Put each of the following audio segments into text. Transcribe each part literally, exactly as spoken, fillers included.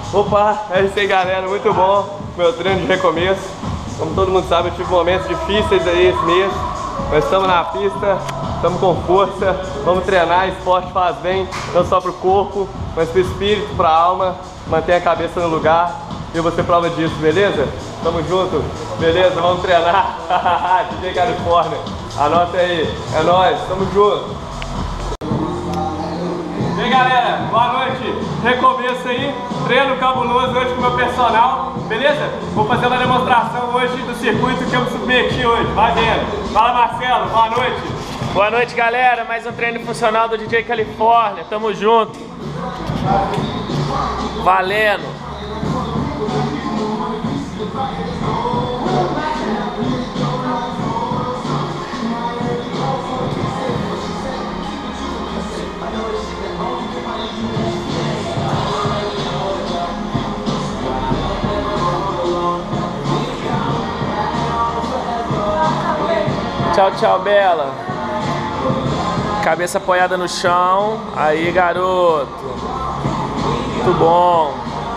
Opa, é isso aí, galera, muito bom. Meu treino de recomeço. Como todo mundo sabe, eu tive momentos difíceis aí esse mês. Nós estamos na pista, estamos com força. Vamos treinar, esporte faz bem, não só para o corpo, mas para o espírito, para a alma. Mantenha a cabeça no lugar e você prova disso, beleza? Tamo junto, beleza? Vamos treinar. D J Califórnia, anota aí, é nóis, tamo junto. E aí, galera, boa noite. Recomeço aí, treino cabuloso hoje com o meu personal, beleza? Vou fazer uma demonstração hoje do circuito que eu me submeti hoje, vai vendo. Fala, Marcelo, boa noite. Boa noite, galera, mais um treino funcional do D J Califórnia, tamo junto. Valendo. Tchau, tchau, Bela. Cabeça apoiada no chão. Aí, garoto. Muito bom.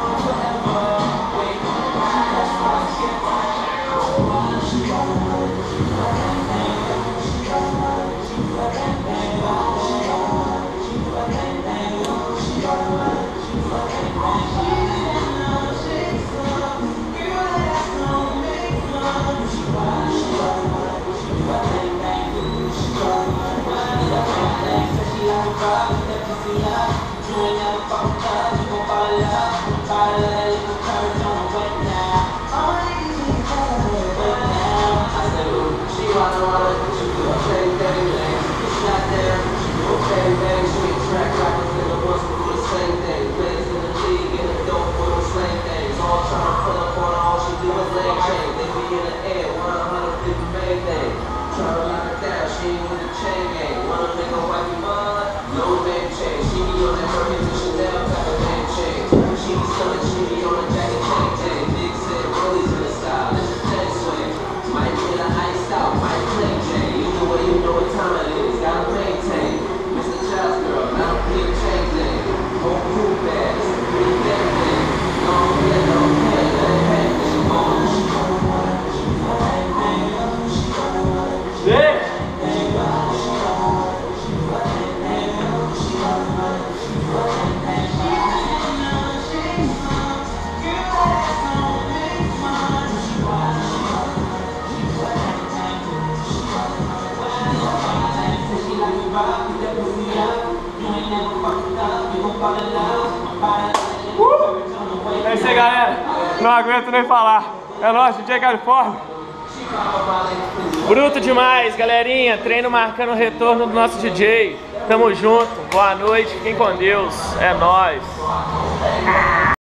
Uh! É isso aí, galera. Não aguento nem falar. É nóis, D J Califórnia. Bruto demais, galerinha. Treino marcando o retorno do nosso D J. Tamo junto. Boa noite. Fiquem com Deus. É nóis.